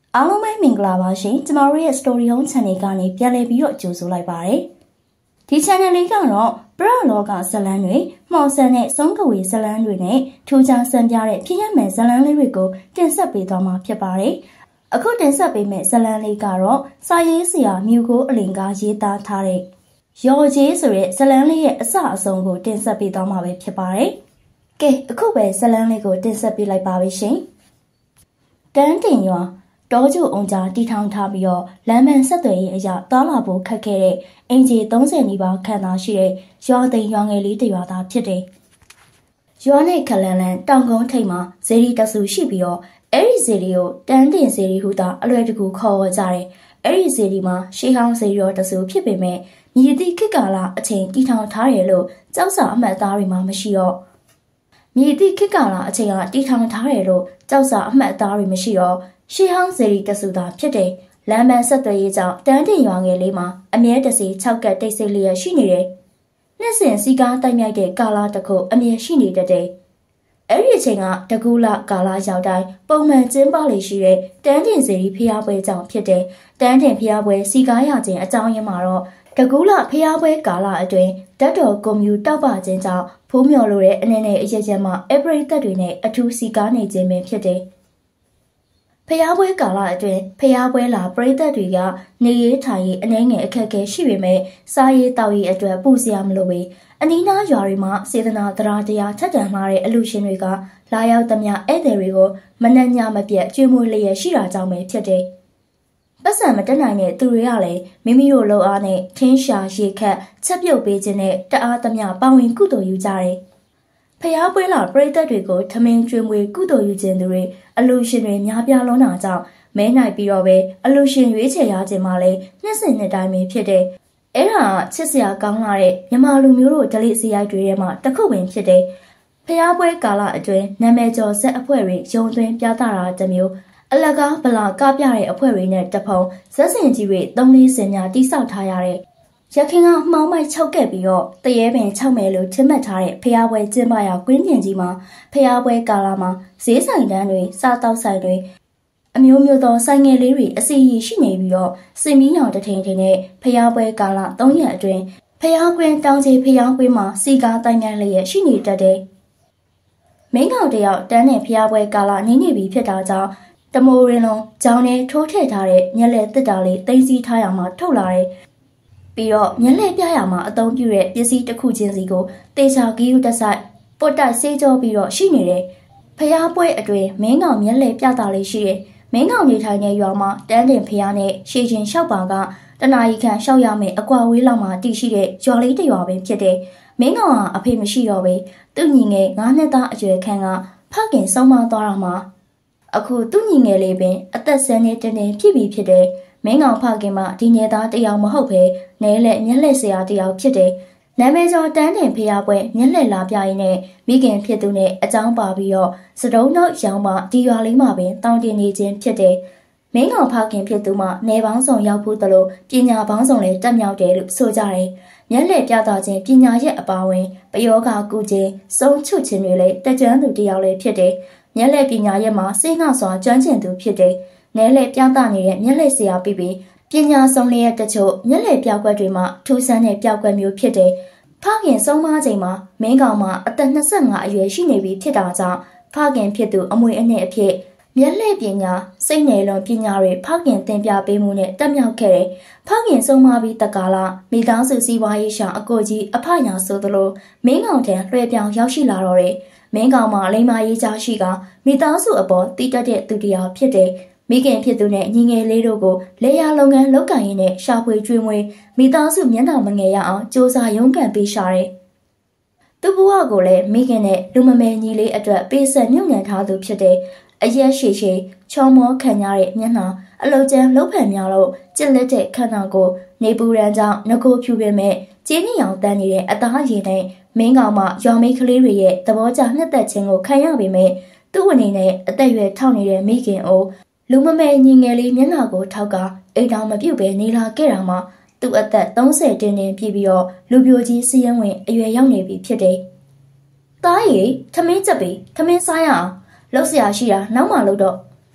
အားလုံးပဲမင်္ဂလာပါရှင်ကျမတို့ရဲ့ Story Home Channel ကနေပြန်လည်ပြီးတော့ကြိုဆိုလိုက်ပါတယ်ဒီ channel လေးကတော့ပရလောကဇလန်းတွေမှောင်ဆန်းတဲ့ဆုံးကဝေဇလန်းတွေနဲ့ထူးခြားဆန်းပြတဲ့ဖြစ်ရမယ်ဇလန်းလေးတွေကိုတင်ဆက်ပေးသွားမှာဖြစ်ပါတယ်အခုတင်ဆက်ပေးမယ့်ဇလန်းလေးကတော့စာရေးဆရာမြူကိုအလင်ကရေးသားထားတဲ့ရော်ကြီးဆိုတဲ့ဇလန်းလေးရဲ့အစအဆုံးကိုတင်ဆက်ပေးသွားမှာပဲဖြစ်ပါတယ်ကဲအခုပဲဇလန်းလေးကိုတင်ဆက်ပေးလိုက်ပါပြီရှင်တန်းတင်ရွာတောကျုံအောင်ကြားတီထောင်ထားပြီးတော့လမ်းမဆက်သွယ်ရေးအရာတောလာဖို့ခက်ခဲ့တဲ့အင်ဂျီ30နီးပါးခန့်သားရှိတဲ့ရွာသိမ်းရွာငယ်လေးတစ်ရွာသားဖြစ်တယ်။ရွာနဲ့ခလန်လန်တောင်ကုန်းထိပ်မှာဇေဒီတဆူရှိပြီးတော့အဲ့ဒီဇေဒီကိုတန်းတင်ဇေဒီဟုသာအလွယ်တကူခေါ်ဝေါ်ကြတယ်။အဲ့ဒီဇေဒီမှာရှေးဟောင်းဇေဒီရောတဆူဖြစ်ပေမဲ့မြည်သည့်ခေတ်ကာလအချိန်တီထောင်ထားတယ်လို့ကြောက်စာအမှတ်အသားတွေမှမရှိတော့မြည်သည့်ခေတ်ကာလအချိန်ကတီထောင်ထားတယ်လို့ကြောက်စာအမှတ်အသားတွေမရှိတော့ရှေးဟောင်းဇေဒီတဆူသာဖြစ်တယ်လမ်းမဆက်သွယ်ရေးကြောင့်တန်းတင်ရွာငယ်လေးမှာအမြဲတစေ6ကတ်တိတ်ဆိတ်လျက်ရှိနေတယ်။နှစ်စဉ်စီကားတိုက်မြိုက်တဲ့ကာလာတစ်ခုအမြဲရှိနေတတ်တယ်။အဲ့ဒီအချိန်ကတကူလကာလာရောက်တိုင်းပုံမှန်ကျင်းပလေရှိတဲ့တန်းတင်ဇေဒီဖျားပွဲကြောင့်ဖြစ်တဲ့တန်းတင်ဖျားပွဲစီကားရခြင်းအကြောင်းရင်းမှာတော့တကူလဖျားပွဲကာလာအတွင်းဓာတ်တော်ကွန်မြူတောက်ပခြင်းကြောင့်ဖိုးမြော်လိုတဲ့အနေနဲ့အရရက်မှာအပရိသတ်တွေနဲ့အထူးစီကားနေခြင်းပဲဖြစ်တယ်။ဖျားပွဲကာလအတွင်းဖျားပွဲလာပရိသတ်တွေကနေရေးထိုင်ရေးအနှဲငယ်အခက်အခဲရှိပေမဲ့စားရေးတောက်ရေးအတွက်ပူစရာမလိုပဲအနီးနားရွာတွေမှာစေတနာတရားထက်တန်လာတဲ့အလူရှင်တွေကလာရောက်သမျှဧည့်သည်တွေကိုမနှံ့ညမပြတ်ကျွေးမွေးလျက်ရှိတာကြောင့်ပဲဖြစ်တယ်။ပတ်စံမတက်နိုင်တဲ့သူတွေကလည်းမိမိတို့လုံအားနဲ့ထင်းရှာရေခတ်ချက်ပြုတ်ပေးခြင်းနဲ့တအားသမျှပါဝင်ကုသိုလ်ယူကြတယ်။ဖျားပွဲလာပရိသတ်တွေကိုထမင်းကျွေးမွေးကုသိုလ်ယူခြင်းသူတွေအလူရှင်တွေများပြားလွန်းတာကြောင့်မဲနိုင်ပြီးတော့ပဲအလူရှင်ရွေးချယ်ရခြင်းမှလည်းနှစ်စဉ်နှစ်တိုင်းပဲဖြစ်တဲ့အဲ့ဒါချစ်စရာကောင်းလာတဲ့မြန်မာလူမျိုးတို့ဒလိစရိုက်တွေထဲမှာတစ်ခုပင်ဖြစ်တဲ့ဖျားပွဲကာလအတွင်းနာမည်ကျော်ဇက်အဖွဲ့တွေရုံသွင်းပြသတာတစ်မျိုးအလကားဗလာကပြတဲ့အဖွဲ့တွေနဲ့တဖုံဇက်စင်ကြီးတွေ3-4စင်များတိဆောက်ထားရတဲ့ရခင်ကမှောင်မိုက်ချုပ်ခဲ့ပြီးတော့တရေပင်6မယ်လို့ထင်မှတ်ထားတဲ့ဖျားပွဲကျင်းပရာကွင်းပြင်ကြီးမှာဖျားပွဲကာလမှာဈေးဆိုင်တန်းတွေစားတောက်ဆိုင်တွေအမျိုးမျိုးသောဆိုင်ငယ်လေးတွေအစီအီရှိနေပြီးတော့စင်မီးရောင်တထင်ထင်နဲ့ဖျားပွဲကာလ3ရက်အတွင်းဖျားကွင်းတောင်ကြီးဖျားကွင်းမှာစီကားတိုင်ငံလျက်ရှိနေတတ်တယ်။မင်းကောင်တယောက်တန်းနဲ့ဖျားပွဲကာလနေနေပြီဖြစ်တာကြောင့်တမိုးရင်းလုံးကြောင်းနဲ့ထိုးထည့်ထားတဲ့မျက်လက်တစ်တာလေးသိမ်းစီထားရမှာထုတ်လာတယ်ပြီးတော့မျက်လှည့်ပြရမှာအသုံးပြုတဲ့ပစ္စည်းတစ်ခုချင်းစီကိုတေချာဂီယူတဆိုင်ပုတ်တိုက်ဆေးကြောပြီးတော့ရှိနေတယ်။ဖျားပွဲအတွင်းမင်းကောင်မျက်လှည့်ပြတာလေးရှိတယ်။မင်းကောင်နေထိုင်တဲ့ရွာမှာတန်းတင်ဖျားနဲ့ရှေ့ချင်းလျှောက်ပါကတနာရီခန့်လျှောက်ရမယ်အကွာဝေးလောက်မှာတည်ရှိတဲ့ရွာလေးတစ်ရွာပဲဖြစ်တယ်။မင်းကောင်ကအဖေမရှိတော့ပဲသူ့ညီငယ်9နှစ်သားအရွယ်ခန့်ကဖခင်ဆုံးမသွားတာမှာအခုသူ့ညီငယ်လေးပင်အသက်10နှစ်တင်းတင်းဖြစ်ပြီးဖြစ်တယ်။မင်းကောင်ဖခင်မဒီနေသားတယောက်မဟုတ်ပဲနဲလက်မျက်လှည့်ဆရာတယောက်ဖြစ်တယ်။နာမည်ကျော်တန်းတင်ဖျားပွဲမျက်လှည့်လာပြရင်းနဲ့မိခင်ဖြစ်သူနဲ့အကြောင်းပါပြီးတော့စတုံးတော့ရောင်မဒီရွာလေးမှာပင်တောင်းတင်နေခြင်းဖြစ်တယ်။မင်းကောင်ဖခင်ဖြစ်သူမှနေပေါင်းစုံရောက်ဖို့တလို့ပညာပေါင်းစုံလည်းတက်မြောက်တယ်လို့ဆိုကြတယ်။မျက်လှည့်ပြသခြင်းပညာရဲ့အပါဝင်ပယောဂကုခြင်းစုံချွတ်ခြင်းတွေလည်းတက်ကြွသူတယောက်လည်းဖြစ်တယ်။မျက်လှည့်ပညာရဲ့မှာစိတ်ငှစွာကျွမ်းကျင်သူဖြစ်တယ်။နဲလေပြသနေတဲ့မျက်လှည့်ဆရာပြီးပညာဆုံးလျက်တချို့မျက်လှည့်ပြောက်ွက်တွေမှာထူးဆန်းတဲ့ပြောက်ွက်မျိုးဖြစ်တဲ့ဖခင်ဆုံးမချိန်မှာမင်းကောင်မှာအသက်25အရွယ်ရှိနေပြီဖြစ်တာကြောင့်ဖခင်ဖြစ်သူအမွေအနှစ်အဖြစ်မျက်လှည့်ပညာစိတ်နယ်လွန်ပညာတွေဖခင်သင်ပြပေးမှုနဲ့တက်မြောက်ခဲ့တယ်။ဖခင်ဆုံးမပြီးတက္ကလာမိသားစုစီးပွားရေးရှာအကိုကြီးအဖညာဆိုသလိုမင်းကောင်ထံလွှဲပြောင်းရောက်ရှိလာတော့တယ်။မင်းကောင်မှာလိမ္မာရေးကြားရှိကမိသားစုအပေါ်တည်တတ်တဲ့သူတရားဖြစ်တဲ့မိခင်ဖြစ်သူနဲ့ညီငယ်လေးတို့ကိုလေယာလုပ်ငန်းလုပ်ကိုင်ရင်းနဲ့ရှာဖွေကျွေးမွေးမိသားစုမျက်နှာမငယ်ရအောင်စ조사ရုန်းကန်ပေးရှာတယ်။သူ့ဘဝကိုလည်းမိခင်နဲ့လူမမယ်ညီလေးအတွက်ပေးဆက်မြုပ်နှံထားသူဖြစ်တဲ့အရက်ရှည်ရှည်ချောမောခံရတဲ့မျက်နှာအလုတ်ကျန်းလှုပ်ဖန်များလို့ကြက်လက်တဲ့ခန္ဓာကိုနေပူရန်ကြောင့်ငကိုဖြူပင်မဲ့ကျင်းနေအောင်တန်းနေတဲ့အသားရည်နဲ့မင်းကောင်မရွာမိကလေးတွေရဲ့သဘောကျနှစ်သက်ခြင်းကိုခံရပေမဲ့သူ့အနေနဲ့အသက်အရွယ်ထောက်နေတဲ့မိခင်အိုလူမမဲညီငယ်လေးမျက်နှာကိုထောက်ကအိမ်တော်မပြုတ်ပဲနေလာခဲ့တာမှသူ့အသက်30တင်းတင်းပြည့်ပြီးတော့လူပြိုကြီးစီးရင်ဝင်အရွယ်ရောက်နေပြီဖြစ်တယ်။သားရီထမင်းချက်ပြီးထမင်းစားရအောင်လှုပ်เสียရှိတာနောက်မှလှုပ်တော့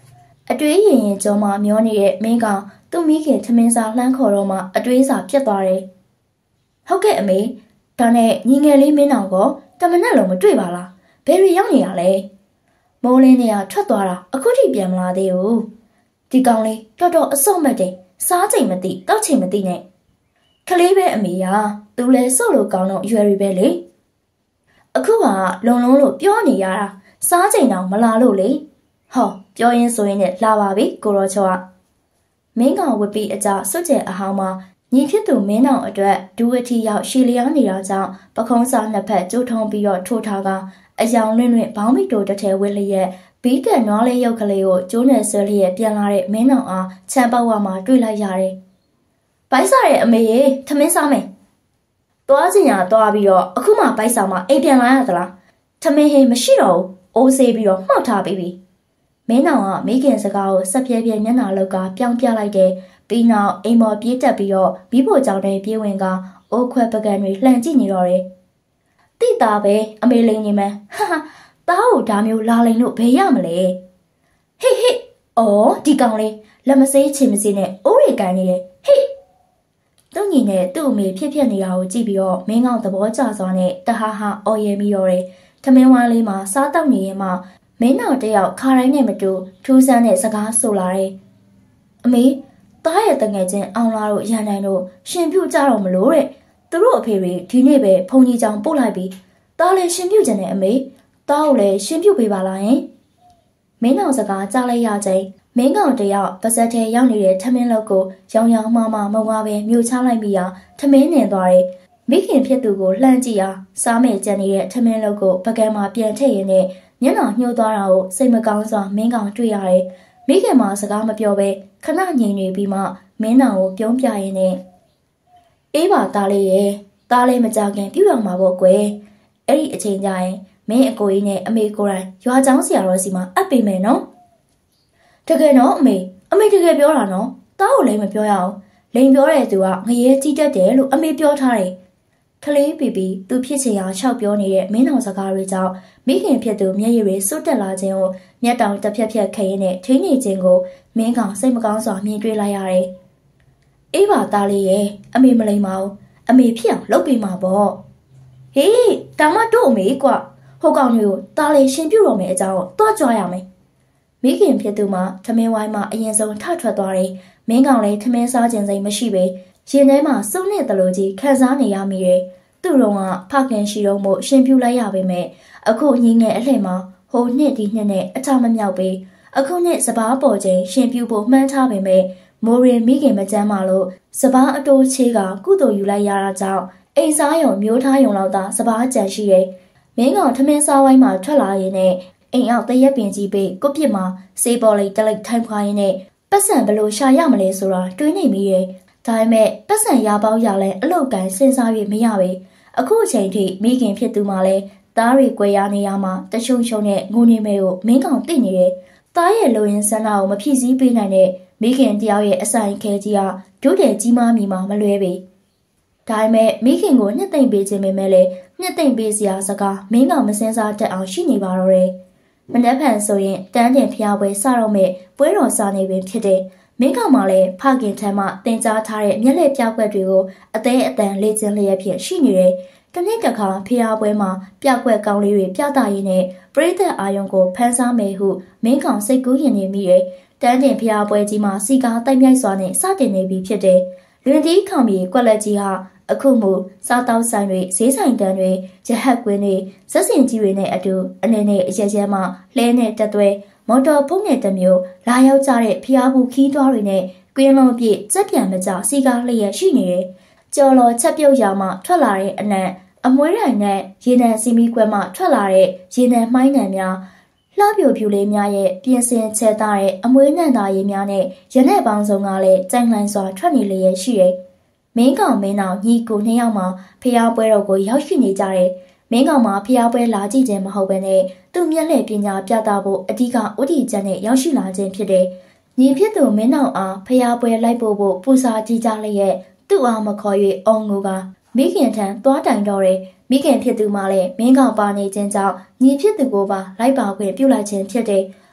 အတွေးရင်ကြောမှမျောနေတဲ့မင်းကောင်သူ့မိခင်ထမင်းစားလှမ်းခေါ်တော့မှအတွေးစာပြတ်သွားတယ်။ဟုတ်ကဲ့အမေဒါနဲ့ညီငယ်လေးမင်းအောင်ကတမနက်လုံးမတွေ့ပါလား။ဘယ်ရီရောက်နေရလဲ။မိုးလင်းနေရထွက်သွားတာအခုထိပြန်မလာသေးဘူး။ဒီကောင်လေးတော်တော်အစုံမဲ့တယ်စားချိန်မသိတောက်ချိန်မသိနဲ့။ကလေးပဲအမေရသူလဲစုပ်လို့ကောင်းတော့ရွယ်ရီပဲလေ။အခုကလုံလုံးလို့ပြောနေရတာစားချိန်တော့မလာလို့လေ။ဟောပြောရင်းဆိုရင်လည်းလာပါပြီကိုရောချောကမင်းကောင်ဝစ်ပြီးအကြစွတ်ကျဲအဟောင်းမှာညီဖြစ်သူမင်းအောင်အတွက်ဒူးအထီရောက်ရှည်လျားနေတာကြောင့်ပခုံးစားနှစ်ဖက်ကျိုးထုံးပြီးတော့ထိုးထားကအယောင်လွင့်လွင့်ဘောင်းမီတိုတစ်ထဲဝစ်လျက်ဘီးကနွားလေးရုပ်ကလေးကိုကျိုးနယ်ဆွဲလျက်ပြန်လာတဲ့မင်းအောင်အားချမ်းပေါက်ဝမှာတွေ့လိုက်ရတယ်။ဘိုက်စားရဲ့အမေရေထမင်းစားမယ်။သွားချင်ရသွားပြီးတော့အခုမှဘိုက်စားမှအိမ်ပြန်လာရသလား။ထမင်းဟင်းမရှိတော့ဘူး။အိုးဆေးပြီးတော့မှောက်ထားပြီ။မင်းအောင်ကမိခင်စကားကိုဆက်ပြဲပြဲမျက်နှာလောက်ကပြောင်းပြလိုက်တဲ့ပြီးနောက်အိမ်မော်ပြေးတက်ပြီးတော့ဘီးဖို့ကြောင်တဲ့ပြေးဝင်ကအိုးခွဲပကံတွေလှန်ကြည့်နေတော့တယ်။တိတာပဲအမေလိန်နေမှန်းဟာဟာတားကိုဒါမျိုးလာလိန်လို့ဘယ်ရမလဲ။ဟိဟိအော်ဒီကောင်လေးလက်မစေးချင်မစေးနဲ့အိုးရီကန်နေတယ်ဟိသူ့ညီနဲ့သူ့အမေဖြစ်ဖြစ်နေတာကိုကြည့်ပြီးတော့မင်းကောင်သဘောကျစွာနဲ့တဟားဟာအော်ရဲပြီးတော့တယ်။ထမင်းဝါးလေးမှာစားတောက်နေရင်မှမင်းတော်တယောက်ခါတိုင်းနဲ့မတူထူးဆန်းတဲ့စကားဆိုလာတယ်။အမေတားရဲ့တငယ်ချင်းအောင်လာတို့ရန်နိုင်တို့ရှင်ပြုတ်ကြတော့မလို့တဲ့သူတို့အဖေတွေဒီနေ့ပဲဖုန်ကြီးကြောင်ပို့လိုက်ပြီးတားလည်းရှင်ပြုတ်ကြတဲ့အမေတားကိုလည်းရှင်ပြုတ်ပေးပါလားယင်မင်းတော်စကားကြားလိုက်ရချိန်မင်းကောင်တယောက်ပါဇက်ထဲရောက်နေတဲ့ထမင်းလောက်ကိုရောင်ရောင်မှားမှားမဝါပဲမြို့ချလိုက်မိရာထမင်းနင်သွားတယ်မိခင်ဖြစ်သူကိုလှမ်းကြည့်ရာစားမဲ့ကြံနေတဲ့ထမင်းလောက်ကိုပကံမှာပြန်ထည့်ရင်းနဲ့မျက်နှာညှိုးသွားတာကိုစိတ်မကောင်းစွာမင်းကောင်တွေ့ရတယ်မိခင်မှာစကားမပြောဘဲခဏငြိမ်နေပြီးမှမင်းတော်ကိုပြုံးပြရင်းနဲ့အေးပါသားလေးရဲ့သားလေးမကြခင်ပြုတ်ရမှာပေါ့ကွယ်အဲ့ဒီအချိန်ကျရင်မင်းအကိုကြီးနဲ့အမေကိုယ်တိုင်ရွာကျောင်းဆရာတော်စီမှာအပ်ပေးမယ်နော်တကယ်တော့အမေတကယ်ပြောတာနော်သားကိုလည်းမပြောရအောင်လိန်ပြောတဲ့သူကငရဲကြီးတတ်တယ်လို့အမေပြောထားတယ်ကလေးပီပီသူဖြစ်ချင်အောင်ရှောက်ပြောနေတဲ့မင်းတော်စကားတွေကြောင့်မိခင်ဖြစ်သူမျက်ရည်တွေစွတ်တက်လာခြင်းကိုမျက်တောင်တစ်ဖြက်ဖြက်ခရင်နဲ့ထိန်းနေခြင်းကိုမင်းကောင်စိတ်မကောင်းစွာမြင်တွေ့လိုက်ရတယ်။အေးပါသားလေးရဲ့အမေမလိမ္မာဘူးအမေဖြစ်အောင်လုပ်ပေးမှာပေါ့။ဟေးဒါမှတို့အမေကွာဟိုကောင်တွေကိုသားလေးရှင်ပြုတ်တော်မယ်အကြောင်းတော့ကြွားရမယ်။မိခင်ဖြစ်သူမှထမင်းဝိုင်းမှာအရင်ဆုံးထထွက်သွားတယ်။မင်းကောင်လည်းထမင်းစားခြင်းစိတ်မရှိပဲရင်ထဲမှာစုံနေတဲ့လိုကြီးခံစားနေရမိတယ်။သူ့တော်ကဖခင်ရှိတော့မို့ရှင်ပြုတ်လိုက်ရပေမဲ့အခုညီငယ်အလှည့်မှာဟိုနှစ်ဒီနှစ်နဲ့အထမမြောက်ပေအခုနှစ်စပားပေါ်ချိန်ရှင်ပြုတ်ဖို့မှန်းထားပေမဲ့မိုးရင်မိခင်မကြမ်းပါလို့စပားအတိုးချေးကကုသိုလ်ယူလိုက်ရတာကြောင့်အိမ်စားရုံမျိုးထားရုံလောက်သာစပားကြံရှိတယ်။မင်းကောင်ထမင်းစားဝိုင်းမှာထွက်လာရင်နဲ့အိမ်အောက်တရက်ပင်ကြီးပေးကိုပြစ်မှာစေးပေါ်လိုက်တလိုက်ထိုင်ခွာရင်းနဲ့ပတ်စံဘလို့ရှာရမလဲဆိုတာတွေးနေမိတယ်။ဒါပေမဲ့ပတ်စံရပေါင်းရလဲအလုတ်ကန်စဉ်းစား၍မရပဲအခုအချိန်ထိမိခင်ဖြစ်သူမှလည်းသားတွေကွဲရနေရမှာတရှုံရှုံနဲ့ငိုနေမဲကိုမင်းကောင်သိနေတယ်။သားရဲ့လိုရင်းဆန္ဒကိုမဖြည့်ဆည်းပေးနိုင်တဲ့မိခင်တယောက်ရဲ့အဆိုင်ခဲကြီးဟာဒုတဲ့ကြီးမားမိမှာမလွဲပေ။ဒါပေမဲ့မိခင်ကိုနှစ်သိမ့်ပေးခြင်းပဲမဲ့လေနှစ်သိမ့်ပေးစရာစကားမင်းကောင်မစင်စားတတ်အောင်ရှိနေပါတော့တယ်။မနှက်ဖန်ဆိုရင်တန်းတင်ဖျားပွဲစတော့မဲ့ပွဲတော်စားနေပင်ဖြစ်တဲ့မင်းကောင်မှလည်းဖခင်ထံမှတင်ကြားထားတဲ့မျက်လက်ပြကွက်တွေကိုအသေးအတန်လေ့ကျင့်လျက်ဖြစ်ရှိနေတယ်။တနေ့တစ်ခါဖျားပွဲမှာပြကွက်ကောင်းလေးတွေပြသရင်းနဲ့ပရိသတ်အာယုံကိုဖန်ဆားမယ်ဟုမင်းကောင်စိတ်ကူးရင်နေမိတယ်။တန်းတင်ဖျားပွဲကြီးမှာစီကားတိုက်မြိုက်စွာနဲ့စတင်နေပြီဖြစ်တယ်။လွင်တီးခေါင်ပြီးကွက်လက်ကြီးဟာအခုမှစားတောက်ဆိုင်တွေဈေးဆိုင်တန်းတွေရဟတ်ကွင်းတွေဇက်စင်ကြီးတွေနဲ့အတူအနေနဲ့အရက်ရက်မှလဲနဲ့တက်သွဲမော်တော်ဖုန်းနဲ့တမျိုးလာရောက်ကြတဲ့ဖျားဘူးခီးသွားတွေနဲ့ကွင်းလုံးပြည့်စက်ပြန်မကြစီကားလျက်ရှိနေတယ်။ကြော်လော်ချက်ပြုတ်ရာမှထွက်လာတဲ့အနံ့အမွှေးတိုင်နဲ့ရေနံစီမီကွက်မှထွက်လာတဲ့ရေနံမှိုင်းနံများလှပြိုဖြူလေးများရဲ့ပြင်ဆင်ချဲသားတဲ့အမွှေးနံသားရည်များနဲ့ရနက်ပေါင်းစုံကလည်းကြိုင်လှိုင်းစွာထွက်နေလျက်ရှိတယ်။မင်းကောင်မင်းအောင်ညီကိုနှစ်ယောက်မှဖျားပွဲတော်ကိုရောက်ရှိနေကြတယ်။မင်းကောင်မှာဖျားပွဲလာကြည့်ခြင်းမဟုတ်ဘဲနဲ့သူ့မျက်လှည့်ပညာပြသဖို့အဓိကဥတီချမ်းနဲ့ရောက်ရှိလာခြင်းဖြစ်တယ်။ညီဖြစ်သူမင်းအောင်အားဖျားပွဲလိုက်ဖို့ပူစာကြည့်ကြလျက်သူ့အားမခေါ်၍အောင်ငိုကမိခင်ထံသွားတိုင်တော့တယ်။မိခင်ဖြစ်သူမှလည်းမင်းကောင်ပါနေခြင်းကြောင့်ညီဖြစ်သူကိုပါလိုက်ပါခွင့်ပြုလိုက်ခြင်းဖြစ်တယ်။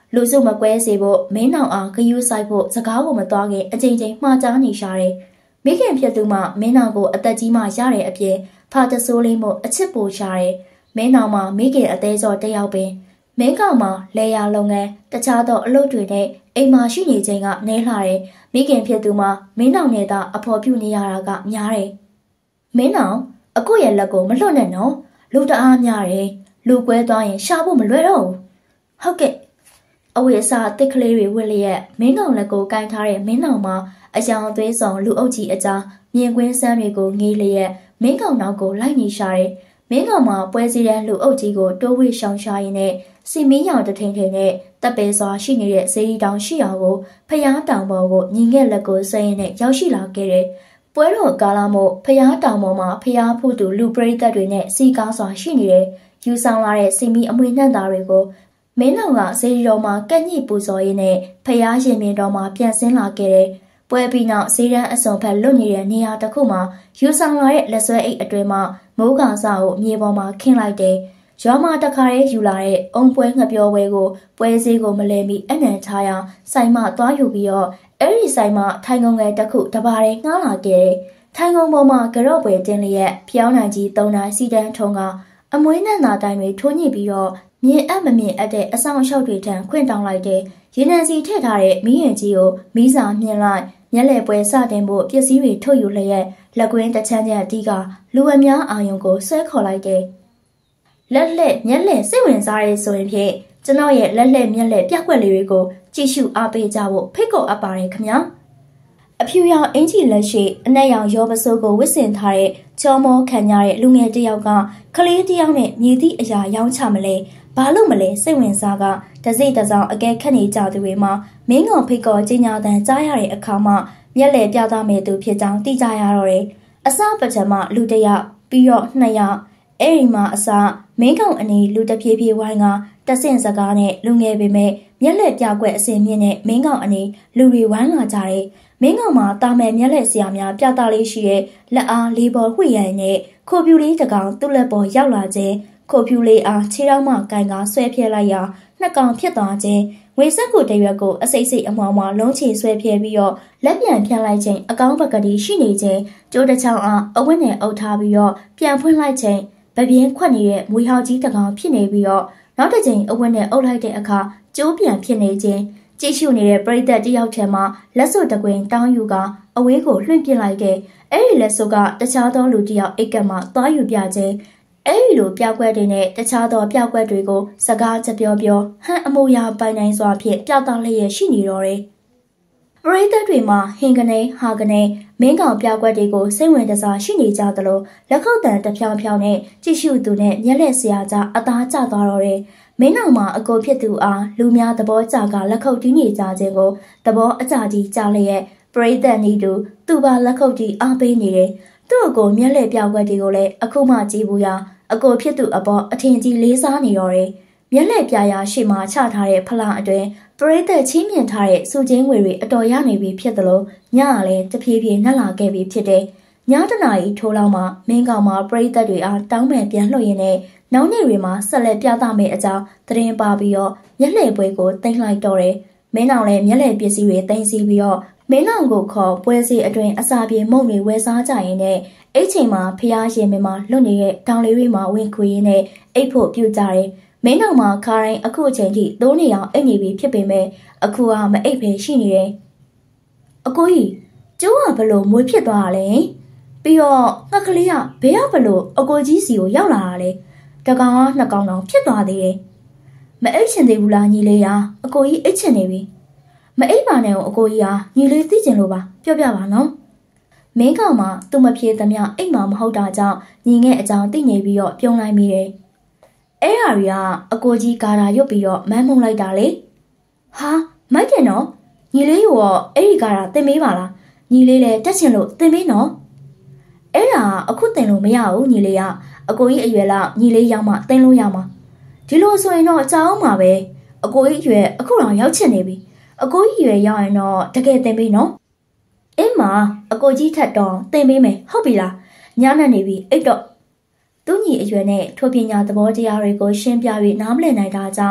လူစုမကွဲစေဖို့မင်းနောင်အားဂယုစိုက်ဖို့စကားကိုမသွားခင်အချိန်ချင်းမှားကြားနေရှာတယ်။မိခင်ဖြစ်သူမှမင်းနောင်ကိုအသက်ကြီးမှရတဲ့အပြင်ဖာတဆိုးလေးမို့အချစ်ပိုရှာတယ်။မင်းနောင်မှာမိခင်အသေးစောတယောက်ပင်မင်းကောင်မှာလေယာလုပ်ငန်းတခြားသောအလုပ်တွေနဲ့အိမ်မှာရှိနေချိန်ကနဲလှတယ်။မိခင်ဖြစ်သူမှမင်းနောင်နဲ့သာအဖော်ပြုနေရတာကများတယ်။မင်းနောင်အခုရဲ့လက်ကိုမလွတ်နဲ့နော်။လူတအားများတယ်။လူကွဲသွားရင်ရှာဖို့မလွယ်တော့ဘူး။ဟုတ်ကဲ့အဝိအစာတစ်ကလေးတွေဝစ်လျက်မင်းကောင်လက်ကိုကိုင်ထားတဲ့မင်းနောင်မှာအယောင်အသွေးဆောင်လူအုပ်ကြီးအကြားမြင်ကွင်းစမ်းတွေကိုငေးလျက်မင်းကောင်နောက်ကိုလိုက်နေရှာတယ်။မင်းကောင်မှာပွဲစည်းတဲ့လူအုပ်ကြီးကိုတိုးဝှေ့ရှောင်ရှာရင်းနဲ့စီမင်းရောင်တထိန်ထိန်နဲ့တပ်ပဲစွာရှိနေတဲ့ဇေဒီတောင်ရှိရာကိုဖျားတောင်ပေါ်ကိုညီငယ်လက်ကိုဆဲရင်းနဲ့ရောက်ရှိလာခဲ့တယ်။ပွဲတော်ကာလမို့ဖျားတောင်ပေါ်မှာဖျားဖို့သူလူပရိသတ်တွေနဲ့စီကားစွာရှိနေတယ်။ယူဆောင်လာတဲ့စီမီအမွေနှံ့သားတွေကိုမင်းနောင်ကဇေဒီတော်မှာကက်ညိပူဇော်ရင်းနဲ့ဖျားရင်မြင်တော်မှာပြန်ဆင်းလာခဲ့တယ်။ပွဲပြီးနောက်ဇေဒန်းအစုံဖက်လွတ်နေတဲ့နေရာတစ်ခုမှာယူဆောင်လာတဲ့လက်ဆွဲအိတ်အတွင်းမှာမိုးကောင်စာကိုမြေပေါ်မှာခင်းလိုက်တယ်။ရွာမှာတခါရဲယူလာတဲ့အုံပွဲငှက်ပြောဝဲကိုပွဲစည်းကိုမလဲမီအနံထားရဆိုင်မသွားယူပြီးတော့အဲ့ဒီဆိုင်မထိုင်ကုန်ငယ်တစ်ခုတပါးရဲငှားလာခဲ့တယ်။ထိုင်ကုန်ပေါ်မှာကြော့ပွဲတင်းလျက်ဖျောင်းနိုင်ကြီး၃နိုင်စီတန်းထုံကအမွေးနှံ့သာတိုင်းတွေထိုးညစ်ပြီးတော့မြင်အပ်မမြင်အပ်တဲ့အဆောင်အရှောက်တွေထံခွင့်တောင်းလိုက်တဲ့ရေနံစီထည့်ထားတဲ့မီးရင်ကြီးကိုမီးစာမြင်လိုက်မျက်လဲပွဲစတင်ဖို့ပစ္စည်းတွေထုတ်ယူလျက်လက်ကွင်းတစ်ချမ်းချမ်းအတီးကလူအများအာယုံကိုဆွဲခေါ်လိုက်တဲ့လက်လက်မျက်လဲစိတ်ဝင်စားရဲဆိုရင်ဖြင့်ကျွန်တော်ရဲ့လက်လက်မျက်လဲပြက်ကွက်လေးတွေကိုကြည့်ရှုအားပေးကြဖို့ဖိတ်ခေါ်အပ်ပါတယ်ခင်ဗျာအဖြူရောင်အင်ကြီးလက်ရှိအနက်ရောင်ရောပစိုးကိုဝစ်ဆင်ထားတဲ့ချောမောခံရတဲ့လူငယ်တစ်ယောက်ကကလေးတစ်ယောက်နဲ့မြေသည့်အရာရောင်းချမလဲဘာလို့မလဲစိတ်ဝင်စားကတစိမ့်တစောင်းအကဲခတ်နေကြသူတွေမှာမင်းကောင်ဖိတ်ခေါ်ကြီးညာတန်ကြားရတဲ့အခါမှမျက်လဲပြသမဲ့သူဖြစ်ကြောင်းသိကြရတော့တယ်အစပထမလူတစ်ယောက်ပြီးတော့နှစ်ယောက်အဲ့ဒီမှာအစမင်းကောင်အနေလူတစ်ပြေးပြေးဝိုင်းကတဆင့်စကားနဲ့လူငယ်ပေမဲ့မျက်လက်ပြကွက်အစင်မြင့်နဲ့မင်းကောင်အနေလူတွေဝိုင်းလာကြတယ်မင်းကောင်မှာတာမယ်မျက်လက်ဆရာများပြသလေးရှိတဲ့လက်အားလေးပေါ်ဝှိရန်နဲ့ခိုပြူလေးတကောင်သူ့လက်ပေါ်ရောက်လာခြင်းခိုပြူလေးအားခြေထောက်မှကန်ကားဆွဲပြဲလိုက်ရာနှစ်ကောင်ဖြစ်သွားခြင်းဝေဆက်ကိုတရွက်ကိုအစိမ့်စိမ့်အမွားမွားလုံးချေဆွဲပြဲပြီးတော့လက်ပြန်ဖြန့်လိုက်ခြင်းအကောင်းပကတိရှိနေခြင်းကျိုးတစ်ချောင်းအားအဝတ်နဲ့အုပ်ထားပြီးတော့ပြန်ဖွင့်လိုက်ခြင်းဗပြင်းခွက်နေတဲ့မွေဟောက်ကြီးတကောင်ဖြစ်နေပြီးတော့နောက်တစ်ချိန်အဝတ်နဲ့အုပ်လိုက်တဲ့အခါကျိုးပြန်ဖြစ်နေခြင်းကြည့်ရှုနေတဲ့ပရိသတ်တယောက်ထဲမှာလက်စွပ်တကွင်တောင်းယူကအဝေးကိုလွှင့်ပစ်လိုက်တဲ့အဲ့ဒီလက်စွပ်ကတခြားသောလူတစ်ယောက်အိတ်ကမှသွားယူပြခြင်းအဲ့ဒီလိုပြောက်ွက်တွေနဲ့တခြားသောပြောက်ွက်တွေကိုစကားချက်ပြောဟန်အမူအရာပိုင်နိုင်စွာဖြင့်ပြသလျက်ရှိနေတော့တယ်ပရိသတ်တွေမှာဟင်ကနေဟာကနေမင်းကောင်ပြောက်ွက်တွေကိုစိတ်ဝင်စားရှိနေကြသလိုလက်ခုပ်တန်တဖြောင်ဖြောင်နဲ့ကြည့်ရှုသူနဲ့မျက်လက်ဆရာကြားအသားကျသွားတော့တယ်မင်းနောက်မှာအကိုဖြစ်သူအားလူများသဘောကျကလက်ခုပ်တီးနေကြခြင်းကိုသဘောအကျကြီးကြားလျက်ပရိသတ်နီးတူသူ့ပါလက်ခုပ်တီးအားပေးနေတယ်သူ့အကိုမျက်လက်ပြောက်ွက်တွေကိုလည်းအခုမှကြည့်ဘူးရအကိုဖြစ်သူအပေါ်အထင်ကြီးလေးစားနေတော့တယ်မျက်လက်ပြာရှေ့မှာချထားတဲ့ဖလားအတွင်းပရိသတ်ချင်းမြင်ထားတဲ့စူချင်းငွေတွေအတော်ရနေပြီဖြစ်သလိုညကလည်းတဖြည်းဖြည်းနှက်လာခဲ့ပြီဖြစ်တယ်ညတနာရီထိုးလောက်မှမင်းကောင်မှာပရိသတ်တွေအားတောင်းပန်ပြန်လှုပ်ရင်းနဲ့နောက်နေ့တွေမှာဆက်လက်ပြသမယ့်အကြောင်းသတင်းပါပြီးတော့မျက်လှည့်ပွဲကိုတင်လိုက်တော့တယ်မင်းအောင်လည်းမျက်လှည့်ပစ္စည်းတွေတင်စီပြီးတော့မင်းအောင်ကိုခေါ်ပွဲစီအတွင်အစာပြေမုံတွေဝယ်စားကြရင်နဲ့အဲ့ချိန်မှာဖျားရင်မမှာလွတ်နေတဲ့တောင်လေးတွေမှာဝင်ခွေရင်းနဲ့အိတ်ဖို့ပြုတ်ကြတယ်မင်းအောင်မှာခါတိုင်းအခုအချိန်ထိသုံးနေအောင်အိတ်နေပြီဖြစ်ပေမဲ့အခုကမအိတ်ပဲရှိနေတယ်အကိုကြီးကျိုးကဘလို့မွေးဖြစ်သွားတာလဲပြီးတော့ငှက်ကလေးကဘယ်ရောက်ဘလို့အကိုကြီးစီကိုရောက်လာတာလဲတကောင်ကနှစ်ကောင်တောင်ဖြစ်သွားသေးတယ်မအိတ်ချင်သေးဘူးလားညီလေးရာအကိုကြီးအိတ်ချင်နေပြီမအိတ်ပါနဲ့အကိုကြီးဟာညီလေးသိချင်လို့ပါပြောပြပါနော်မင်းကောင်မှသူ့မပြေသမျှအိတ်မှမဟုတ်တာကြောင့်ညီငယ်အကြောင်းသိနေပြီးတော့ပြုံးလိုက်မိတယ်အဲ့ဟာတွေကအကိုကြီးကာတာရွတ်ပြီးတော့မန်းမုံလိုက်တာလေဟာမိုက်တယ်နော်ညီလေးရောအဲ့ဒီကာတာသင်မေးပါလားညီလေးလည်းတက်ချင်လို့သင်မေးနော်အဲ့ဒါအခုသင်လို့မရဘူးညီလေးကအကိုကြီးအရွယ်လောက်ညီလေးရောက်မှသင်လို့ရမှာဒီလိုဆိုရင်တော့ကြောက်အောင်ပါပဲအကိုကြီးအရွယ်အခုတော့ရောက်ချင်နေပြီအကိုကြီးရွယ်ရောက်ရင်တော့တကယ်သင်ပေးနော်အင်းမအကိုကြီးထက်တော့သင်ပေးမယ်ဟုတ်ပြီလားညနေနေပြီအိတ်တော့သူညီအရွယ်နဲ့ထိုပညာသဘောတရားတွေကိုရှင်းပြပြီးနားမလည်နိုင်တာကြောင့်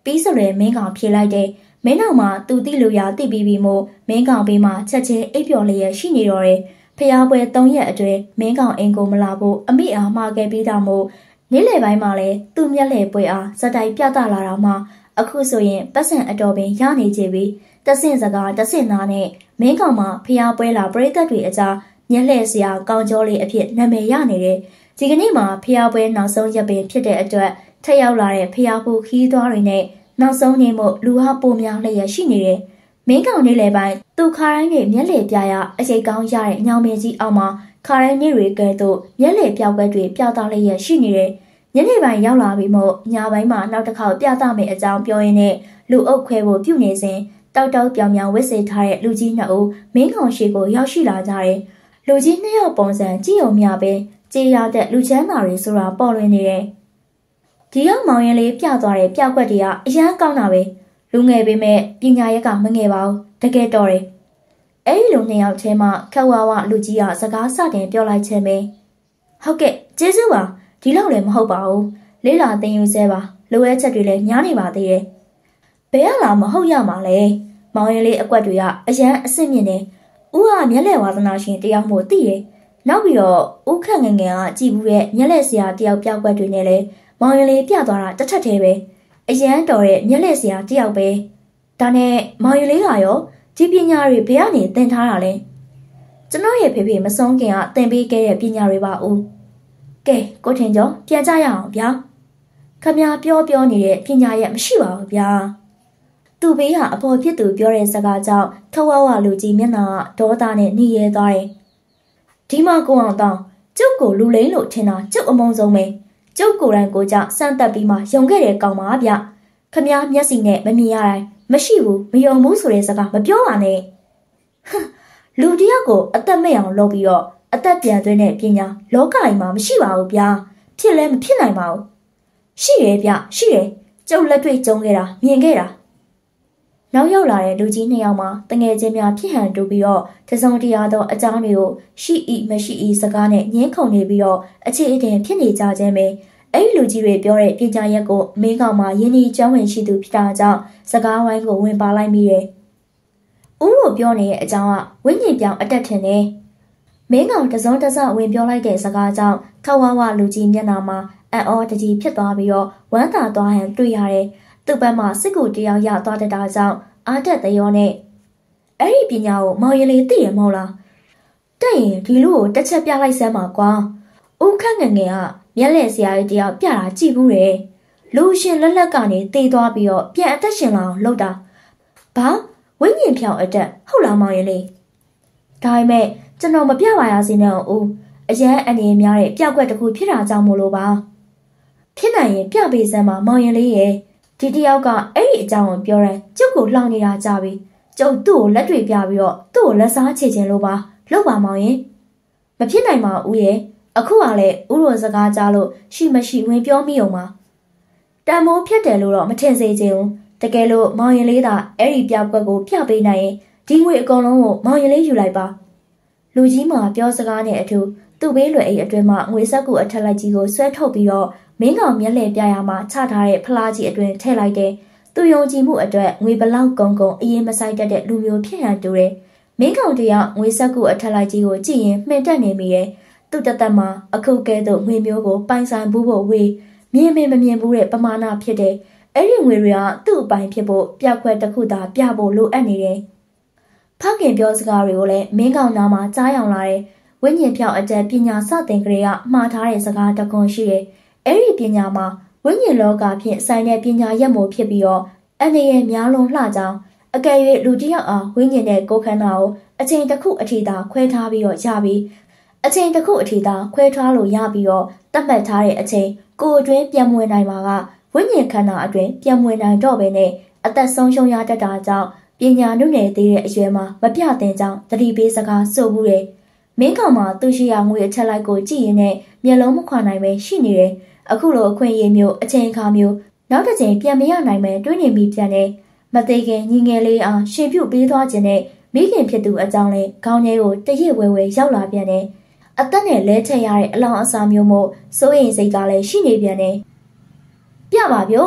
ပြီးစလွယ်မင်းကောင်ဖြေလိုက်တယ်မင်းနောက်မှာသူတိလူရတိပြီးပြီမို့မင်းကောင်ဘေးမှာချက်ချင်းအိပ်ပျော်လျက်ရှိနေတော့တယ်ဖျားပွဲ3 ရက်အတွင်းမင်းကောင်အိမ်ကိုမလာဖို့အမိအားမှာခဲ့ပြီးတော့မို့နေ့လယ်ပိုင်းမှာလဲသူ့မျက်လှည့်ပွဲအားစတိုင်ပြသလာတာမှအခုဆိုရင်ပတ်စံအတော်ပင်ရနေကြပြီတဆင့်စကားတဆင့်သားနဲ့မင်းကောင်မှာဖျားပွဲလာပရိသတ်တွေအကြားမျက်လှည့်စရာကောင်းကြောလေးအဖြစ်နာမည်ရနေတယ်ဒီကနေ့မှာဖျားပွဲနောက်ဆုံးရက်ပင်ဖြစ်တဲ့အတွက်ထက်ရောက်လာတဲ့ဖျားဖို့ခီးသွားတွေနဲ့နောက်ဆုံးနေမို့လူဟာပိုများလျက်ရှိနေတယ်မင်းကောင်နေ့လယ်ပိုင်းသူခါတိုင်းတွေမျက်လှည့်ပြရအချိန်ကောင်းရတဲ့ညောင်မင်းကြီးအောက်မှာခါတိုင်းနေ့တွေကဲ့သို့မျက်လှည့်ပြောက်ွက်တွေပျောက်သားလျက်ရှိနေတယ်ညနေပိုင်းရောက်လာပြီမို့ညပိုင်းမှာနောက်တစ်ခေါက်ပြသမယ်အကြောင်းပြောရင်းနဲ့လူအုပ်ခွဲဖို့ပြုနေစဉ်တောက်တောက်ပြောင်ပြောင်ဝစ်စေထားတဲ့လူကြီး2 ဦးမင်းကောင်ရှိကိုရောက်ရှိလာကြတယ်လူကြီး2 ယောက်ပုံစံကြည့်ုံမျှပဲကြေးရတဲ့လူချမ်းသာတွေဆိုတာပေါ်လွင်နေတယ်ဒီရောက်မောင်ရင်လေးပြသွားတဲ့ပြောက်ွက်တွေကအရန်ကောင်းတာပဲလူငယ်ပေမဲ့ပညာရက်ကမငယ်ပါဘူးတကယ်တော်တယ်အဲ့ဒီလူ2 ယောက်ထဲမှာခက်ဝါဝလူကြီးကစကားစတင်ပြောလိုက်ခြင်းပဲဟုတ်ကဲ့ကျေးဇူးပါဒီလောက်လည်းမဟုတ်ပါဘူးလေးလာသိမ်းယူဆဲပါလိုအပ်ချက်တွေလည်းများနေပါသေးတယ်ဘယ်ရလာမဟုတ်ရမှာလဲမောင်ရင်လေးအကွက်တွေကအရန်အစ်စ်မြင့်နေဦးကမျက်လက်ဝါသနာရှင်တယောက်မို့သိတယ်နောက်ပြီးတော့ဦးခန့်ငငယ်ကကြည်ဘူးရဲ့မျက်လက်ဆရာတယောက်ပြောက်ကွက်တွေနဲ့လည်းမောင်ရင်လေးပြသွားတာတစ်ထက်သေးပဲအရန်တော်တဲ့မျက်လက်ဆရာတယောက်ပဲဒါနဲ့မောင်ရင်လေးကရောဒီပညာတွေဘယ်ကနေသင်ထားတာလဲကျွန်တော်ရဲ့ဖေဖေမဆုံးခင်ကသင်ပေးခဲ့တဲ့ပညာတွေပါဦးကဲကိုထင်ကျော်ပြန်ကြရအောင်ဗျာခမပြောနေတဲ့ပညာရဲ့မရှိပါဘူးဗျာသူ့ဘေးကအဖော်ဖြစ်သူပြောတဲ့စကားကြောင့်ထဝဝလူကြီးမျက်နှာကဒေါသနဲ့နှီးရဲသွားတယ်ဒီမှာကိုအောင်တောင်းကျုပ်ကိုလူလိမ့်လို့ထင်တာကျုပ်အမုန်းဆုံးပဲကျုပ်ကိုယ်တိုင်ကိုကြစမ်းတက်ပြီးမှယုံခဲ့တဲ့ကောင်ပါဗျခမမျက်စိနဲ့မမြင်ရတိုင်းမရှိဘူးမယုံဘူးဆိုတဲ့စကားမပြောပါနဲ့လူတယောက်ကိုအသက်မဲ့အောင်လုပ်ပြီးတော့အသက်ပြန်သွင်းတဲ့ပညာလောကကြီးမှာမရှိပါဘူးဗျာဖြစ်လဲမဖြစ်နိုင်ပါဘူးရှိတယ်ဗျရှိတယ်ကျုပ်လက်တွေ့ကြုံခဲ့တာမြင်ခဲ့တာနောက်ရောက်လာတဲ့လူကြီး2 ယောက်မှာတငယ်ချင်းများဖြစ်ဟန်တူပြီးတော့တစုံတရာသောအကြောင်းတွေကိုရှိ၏မရှိ၏စကားနဲ့ညှင်းခုန်နေပြီးတော့အခြေအတင်ဖြစ်နေကြခြင်းပဲအဲ့ဒီလူကြီးတွေပြောတဲ့ပညာရက်ကိုမင်းကောင်မှာယင်းဒီကျောင်းဝင်ရှိသူဖြစ်တာကြောင့်စကားဝိုင်းကိုဝင်ပါလိုက်မိတယ်ဦးတို့ပြောနေတဲ့အကြောင်းကဝိညာဉ်ပြောင်းအတက်ထင်တယ်မင်းကောင်တစုံတစဝင်ပြောလိုက်တဲ့စကားကြောင့်ထဝဝလူကြီးမျက်နှာမှာအံ့ဩတကြီးဖြစ်သွားပြီးတော့ဝမ်းသာသွားဟန်တွေ့ရတယ်သူ့ဘက်မှာစစ်ကူတယောက်ရသွားတဲ့တာကြောင့်အားတက်သရောနဲ့အဲ့ဒီပညာကိုမောင်ရင်လေးသိရမဟုတ်လားတဲ့ရင်ဒီလူကိုတစ်ချက်ပြလိုက်စမ်းပါကွာဦးခန့်ငငယ်ကမျက်လက်ဆရာကြီးတယောက်ပြတာကြည့်ဘူးတယ်လူရှင်လက်လက်ကနေတေးသွားပြီးတော့ပြန်အသက်ရှင်လာအောင်လုပ်တာဘာဝိညာဉ်ဖြောင်းအတက်ဟုတ်လားမောင်ရင်လေးဒါပေမဲ့ကျွန်တော်မပြပါရစေနဲ့ဦးအရန်အနေများတဲ့ပြောက်ွက်တစ်ခုဖြစ်တာကြောင့်မို့လို့ပါဖြစ်နိုင်ရင်ပြပေးစမ်းပါမောင်ရင်လေးရဲ့ဒီတယောက်ကအဲ့ဒီအကြောင်းကိုပြောတယ်ကျုပ်ကိုလှောင်နေတာကြပြီကျုပ်သူ့ကိုလက်တွေပြပြီးတော့သူ့ကိုလက်စားချေခြင်းလို့ပါလုပ်ပါမောင်ရင်မဖြစ်နိုင်ပါဦးရဲ့အခုကလည်းဥရောစကားကြားလို့ရှိမရှိဝင်ပြောမိအောင်ပါတန်မိုးဖြစ်တယ်လို့တော့မထင်စေချင်ဘူးတကယ်လို့မောင်ရင်လေးသာအဲ့ဒီပြပွက်ကိုပြပေးနိုင်ရင်ဒီငွေအကုန်လုံးကိုမောင်ရင်လေးယူလိုက်ပါလူကြီးမှာပြောစကားနဲ့အထူးသူ့ဘေးလွယ်အိတ်အတွင်းမှာငွေဆက်ကူအထက်လိုက်ကြီးကိုဆွဲထုတ်ပြီးတော့မင်းကောင်မျက်လှည့်ပြရမှာချထားတဲ့ဖလားကြီးအတွင်းထည့်လိုက်တယ်သူယုံကြည်မှုအတွက်ငွေဘလောက်ကုန်အရင်မဆိုင်တတ်တဲ့လူမျိုးဖြစ်ဟန်တူတယ်မင်းကောင်တယောက်ငွေဆက်ကူအထက်လိုက်ကြီးကိုကြည့်ရင်မှင်တက်နေမိတယ်သူ့တသက်မှာအခုကဲသို့ငွေမျိုးကိုပိုင်ဆိုင်ဘူးဖို့ဝေးမြင်မမြင်ဘူးတဲ့ပမာဏဖြစ်တယ်အဲ့ဒီငွေတွေကသူ့အပိုင်ဖြစ်ဖို့ပြခွက်တစ်ခုသာပြဖို့လိုအပ်နေတယ်ဖခင်ပြောစကားတွေကိုလည်းမင်းကောင်နာမှာကြားရောက်လာတယ်ဝိညာဉ်ဖြောင်းအတက်ပညာစတင်ကလေးကမှားထားတဲ့စကားတကွန်ရှိတယ်အဲ့ဒီပညာမှာဝိညာဉ်လောကဖြင့်ဆိုင်တဲ့ပညာရက်မို့ဖြစ်ပြီးတော့အနေရဲ့များလုံးလှကြောင်းအကယ်၍လူတစ်ယောက်အားဝိညာဉ်နဲ့ကိုယ်ခန္ဓာကိုအချိန်တစ်ခုအထိသာခွဲထားပြီးတော့ရပြီးအချိန်တစ်ခုအထိသာခွဲထားလို့ရပြီးတော့တတ်မှတ်ထားတဲ့အချိန်ကိုယ်အတွင်းပြန်ဝင်နိုင်မှာကဝိညာဉ်ခန္ဓာအတွင်းပြန်ဝင်နိုင်တော့ပဲနဲ့အသက်ဆုံးရှုံးရတတ်တာကြောင့်ပညာနုနယ်သေးတဲ့အရွယ်မှာမပြသင်ကြောင်းသတိပေးစကားဆိုဘူးတယ်မင်းကောင်မှာသူရှိရငွေအချက်လိုက်ကိုကြည့်ရင်နဲ့မျက်လုံးမခွာနိုင်ပဲရှိနေတယ်အခုလိုအခွင့်အရေးမျိုးအချိန်အခါမျိုးနောက်တစ်ချိန်ပြန်မရနိုင်ပဲတွေးနေမိပြန်တယ်မသေးခင်ညီငယ်လေးအောင်ရှင်ပြုတ်ပေးသွားခြင်းနဲ့မိခင်ဖြစ်သူအကြောင်းလဲခေါင်းထဲကိုတရစ်ဝဲဝဲရောက်လာပြန်တယ်အသက်နဲ့လဲထက်ရတဲ့အလောင်းအစာမျိုးမို့စိုးရိမ်စိတ်ကလည်းရှိနေပြန်တယ်ပြပါဗျို့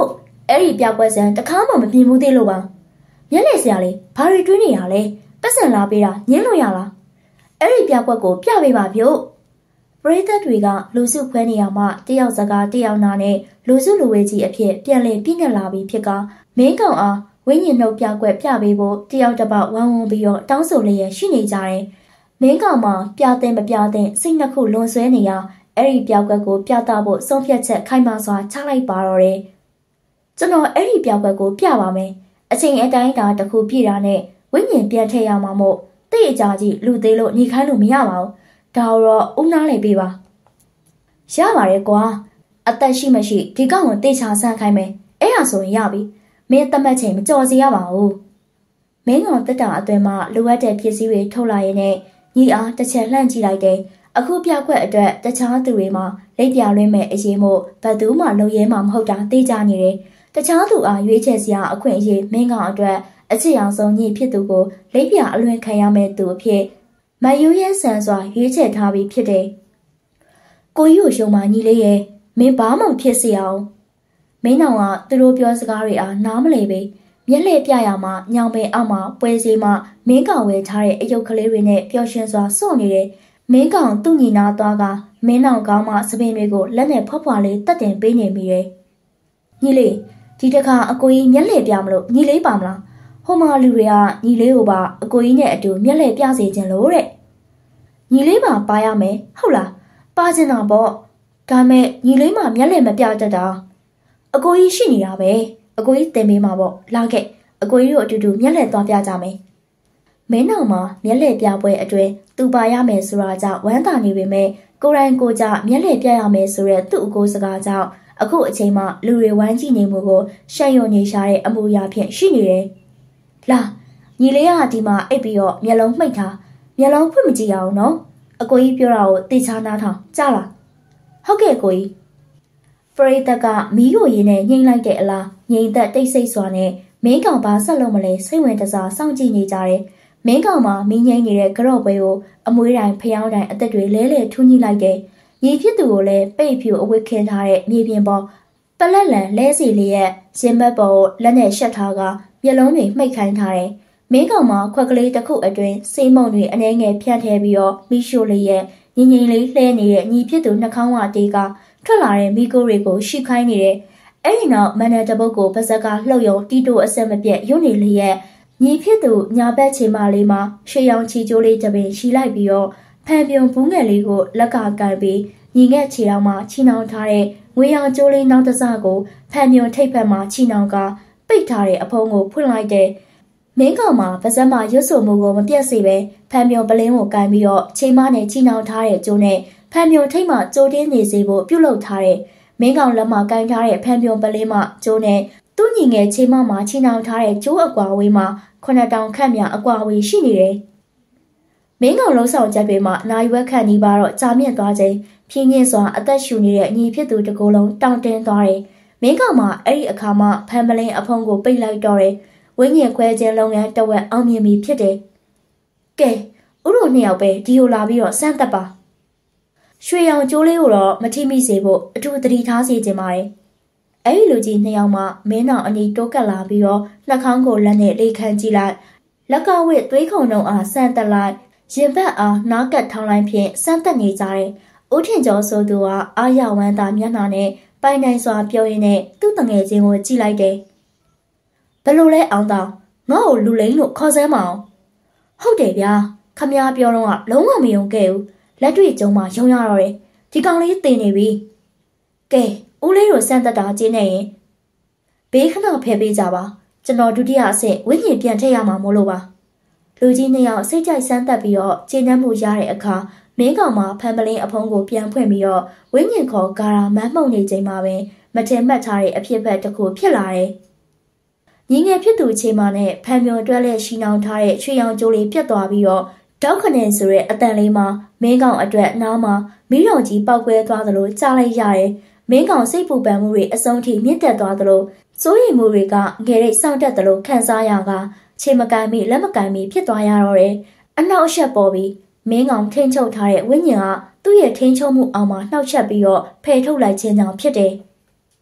အဲ့ဒီပြောက်ကွက်စံတခါမှမမြင်ဘူးသေးလို့ပါမျက်လက်စရာလေးဘာတွေတွေးနေရလဲပတ်စံလာပေးတာညင်းလို့ရလားအဲ့ဒီပြောက်ကွက်ကိုပြပေးပါဗျို့ပရိသတ်တွေကလူစုခွဲနေရမှတယောက်စကားတယောက်နာနဲ့လူစုလူဝေးကြီးအဖြစ်ပြန်လည်ပြည့်ညက်လာပြီးဖြစ်ကမင်းကောင်အားဝိညာဉ်နှုတ်ပြောက်ကွက်ပြပေးဖို့တယောက်တစ်ပေါက်ဝမ်းဝန်းပြီးတော့တောင်းဆိုလျက်ရှိနေကြတယ်မင်းကောင်မှာပြတဲ့မပြတဲ့စိတ်နှစ်ခုလွန်ဆွဲနေရအဲ့ဒီပြောက်ကွက်ကိုပြသဖို့ဆုံးဖြတ်ချက်ခိုင်မာစွာချလိုက်ပါတော့တယ်ကျွန်တော်အဲ့ဒီပြောက်ကွက်ကိုပြပါမယ်အချိန်အတိုင်းတာတစ်ခုပြည့်တာနဲ့ဝိညာဉ်ပြန်ထည့်ရမှာမို့တိတ်အကြကြီးလူသေးလို့ညီခိုင်းလို့မရပါဘူးဒါတော့ဦးနားလိုက်ပေးပါရပါတယ်ကွာအသက်ရှိမရှိဒီကောင်ကိုတေချာဆန်းခိုင်းမယ်အဲ့ဒါဆိုရင်ရပြီမင်းတတ်မှတ်ချိန်မကြော်စီရပါဘူးမင်းကောင်တက်တာအသွင်မှာလိုအပ်တဲ့ပစ္စည်းတွေထုတ်လာရင်နဲ့ညီအားတစ်ချက်လှမ်းကြည့်လိုက်တယ်အခုပြခွက်အတွက်တခြားသူတွေမှာလက်ပြလွှဲမဲ့အရေးမို့ဘသူမှလုံရဲမှာမဟုတ်တာသိကြနေတယ်တခြားသူအားရွေးချယ်စရာအခွင့်အရေးမင်းကောင်အတွက်အချစ်အောင်ဆုံးညီဖြစ်သူကိုလက်ပြအလွှဲခံရမဲ့သူအဖြစ်မယူရဲဆန်စွာရွေးချယ်ထားပြီးဖြစ်တယ်ကိုကြီးကိုရှုံးမှညီလေးရဲ့မင်းဘာမှမဖြစ်စေအောင်မင်းနောင်ကသူတို့ပြောစကားတွေအားနားမလည်ပဲမျက်လှည့်ပြရမှာညောင်ပင်အောက်မှာပွဲစည်းမှာမင်းကောင်ဝယ်ထားတဲ့အယုတ်ကလေးတွေနဲ့ပျော်ရွှင်စွာစော့နေတယ်မင်းကောင်သူ့ညီနာသွားကမင်းနောင်ကောင်းမှစပင်တွေကိုလက်နဲ့ဖွားဖွားလေးတက်တင်ပေးနေမိတယ်ညီလေးဒီတခါအကိုကြီးမျက်လှည့်ပြမလို့ညီလေးပါမလားဟိုမှာလူတွေကညီလေးကိုပါအကိုကြီးနဲ့အတူမျက်လှည့်ပြစေခြင်းလို့တဲ့ညီလေးပါပါရမယ်ဟုတ်လားပါချင်တာပေါ့ဒါမဲ့ညီလေးမှမျက်လှည့်မပြတတ်တာအကိုကြီးရှိနေတာပဲအကိုကြီးတင်ပေးမှာပေါ့လာခဲ့အကိုကြီးတို့အတူတူမျက်လှည့်သွားပြကြမယ်မင်းနောင်မှာမျက်လှည့်ပြပွဲအတွင်းသူပါရမယ်ဆိုတာကြောင့်ဝမ်းသာနေပေမဲ့ကိုယ်တိုင်ကိုကြမျက်လှည့်ပြရမယ်ဆိုတဲ့သူ့အကိုစကားကြောင့်အခုအချိန်မှလူတွေဝမ်းကြည့်နေမှုကိုရှက်ရွံ့နေရှာတဲ့အမှုရာဖြင့်ရှိနေတယ်လာညီလေးကဒီမှာအိပ်ပြီးတော့မျက်လုံးမှိတ်ထားမျက်လုံးဖွင့်မကြည့်အောင်နော်အကိုကြီးပြောတာကိုသိချာနားထောင်ကြားလားဟုတ်ကဲ့ကိုကြီးပရိသတ်ကမီးကိုရင်းနဲ့ညှိလိုက်တဲ့အလားငြိမ်သက်တိတ်ဆိတ်စွာနဲ့မင်းကောင်ဘာဆက်လို့မလဲစိတ်ဝင်တစားစောင့်ကြည့်နေကြတယ်မင်းကောင်မှာမင်းငိမ့်နေတဲ့ကြော့ပွဲကိုအမွှေးတိုင်းဖျောင်းတိုင်းအသက်တွေလဲလဲထူးညှိလိုက်တယ်ညီဖြစ်သူကိုလည်းပိတ်ဖြူအဝတ်ခင်းထားတဲ့မြေပြင်ပေါ်ပလက်လန်လဲစီလေးရဲ့ရင်ဘတ်ပေါ်ကိုလက်နဲ့ရှက်ထားကမျက်လုံးတွေမှိတ်ခိုင်းထားတယ်မင်းကောင်မှာခွက်ကလေးတစ်ခုအတွင်းစိတ်မုံတွေအနှဲငယ်ဖြန့်ထဲပြီးတော့မိရှိုလေးရဲ့ငင်ငင်လေးလှဲနေတဲ့ညီဖြစ်သူနှာခေါင်းဝတေးကထွက်လာတဲ့မိကိုတွေကိုရှိခိုင်းနေတယ်အဲ့ဒီနောက်မန်နယ်တပုတ်ကိုပါဇက်ကလှုပ်ယုံတီတိုအဆက်မပြတ်ရုံနေလျက်ညီဖြစ်သူညာဘက်ချေမလေးမှာရှေးရောင်ချီကျိုးလေးတစ်ပင်ရှိလိုက်ပြီးတော့ဖန်ပြုံဘူးငယ်လေးကိုလက်ကကန်ပြီးညီငယ်ခြေထောက်မှာချီနှောင်ထားတဲ့ငွေရောင်ကျိုးလေးနောက်တစ်စကိုဖန်ပြုံထိပ်ဖက်မှာချီနှောင်ကပိတ်ထားတဲ့အဖုံးကိုဖွင့်လိုက်တဲ့မင်းကောင်မှာပါဇက်မှာရွတ်ဆိုမှုကိုမပြတ်စေပဲဖန်ပြုံပလင်းကိုကန်ပြီးတော့ချိန်မနဲ့ချီနှောင်ထားတဲ့ကျိုးနဲ့ဖန်ပြုံထိပ်မှာကျိုးတင်းနေစေဖို့ပြုလုပ်ထားတဲ့မင်းကောင်လက်မှာကန်ထားတဲ့ဖန်ပြုံပလင်းမှာကျိုးနဲ့သူ့ညီငယ်ချိန်မှာချီနှောင်ထားတဲ့ကျိုးအကွာဝေးမှာ9000ခန့်များအကွာဝေးရှိနေတယ်မင်းကောင်လုံးဆောင်ချက်တွေမှာနိုင်ဝက်ခန့်နီးပါတော့ကြာမြင့်သွားချိန်ဖြင်းညင်းစွာအသက်ရှူနေတဲ့ညီဖြစ်သူတကိုယ်လုံးတောင့်တင်းသွားတယ်မင်းကောင်မှာအဲ့ဒီအခါမှဖန်ပလင်းအဖုံးကိုပိတ်လိုက်တော့တယ်ဝင်းညင်ခွဲခြင်းလုပ်ငန်းတဝက်အောင်မြင်ပြီဖြစ်တယ်ကဲဥတို့နှစ်ယောက်ပဲဒီကိုလာပြီးတော့စမ်းသက်ပါရွှေရောင်ကျိုးလေးကိုတော့မထိမိစေဖို့အထူးသတိထားစေချင်ပါတယ်အဲ့ဒီလူကြီးနှစ်ယောက်မှမင်းတော်အနီးတိုးကပ်လာပြီးတော့နှာခေါင်းကိုလက်နဲ့လေးခန့်ကြည့်လိုက်လက်ကဝစ်သွေးခုံလုံးအားဆန့်တက်လိုက်ရင်ဘတ်အားနားကပ်ထောင်းလိုက်ဖြင့်စမ်းသက်နေကြတယ်ဦးထင်ကျော်ဆိုသူကအာရဝမ်းသာမျက်နှာနဲ့ပိုင်နိုင်စွာပြောရင်းနဲ့သူ့တငယ်ချင်းကိုကြည့်လိုက်တယ်ဘယ်လိုလဲအောင်တောင်ငါ့ကိုလူလိန်လို့ခေါ်စမ်းမအောင်ဟုတ်တယ်ဗျာခမည်းပြောတော့ကလုံးဝမယုံခဲ့ဘူးလက်တွေ့ကျုံမှာယုံရတော့တယ်ဒီကောင်လေးတင်နေပြီကဲဦးလေးတို့စမ်းသက်တာကျင်းနေရင်ဘေးခဏဖယ်ပေးကြပါကျွန်တော်ဒုတိယအဆင့်ဝိညာဉ်ပြန်ထည့်ရမှာမို့လို့ပါလူကြီးနှစ်ယောက်စိတ်ကြိုက်စမ်းသက်ပြီးတော့ကျင်းနှံမှုရတဲ့အခါမင်းကောင်မှာဖန်ပလင်းအဖုံးကိုပြန်ဖွင့်ပြီးတော့ဝိညာဉ်ခေါ်ဂါရာမန်းမှုန်နေချိန်မှာပဲမထင်မှတ်ထားတဲ့အဖြစ်ဘက်တစ်ခုဖြစ်လာတယ်ညီငယ်ဖြစ်သူချိန်မှာနဲ့ဖန်ပြုံတွဲလက်ရှိနှောင်ထားတဲ့ရွှေရောင်ကြိုးလေးပြတ်သွားပြီးတော့တောက်ခနဲ့ဆိုတဲ့အတန်လေးမှာမင်းကောင်အတွက်နားမှာမီးတော်ကြီးပောက်ကွဲသွားသလိုကြားလိုက်ရတယ်မင်းကောင်စိတ်ပူပန်မှုတွေအဆုံးထိမြင့်တက်သွားသလိုစိုးရိမ်မှုတွေကငယ်ရိတ်စောင့်တက်သလိုခံစားရကခြေမကန်မိလက်မကန်မိဖြစ်သွားရတော့တယ်အနောက်အရှက်ပေါ်ပြီးမင်းကောင်ထိန်ချုပ်ထားတဲ့ဝိညာဉ်ကသူ့ရဲ့ထိန်ချုပ်မှုအောင်မှာနှောက်ချက်ပြီးတော့ဖယ်ထုတ်လိုက်ခြင်းကြောင့်ဖြစ်တယ်